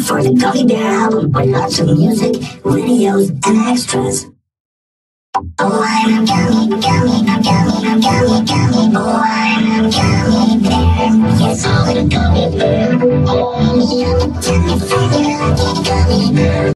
for the Gummy Bear album with lots of music, videos, and extras. Oh, I'm a gummy, gummy, I'm gummy, I'm gummy, gummy. Oh, I'm a gummy bear. Yes, I'm a gummy bear. Oh, me, I'm a gummy bear.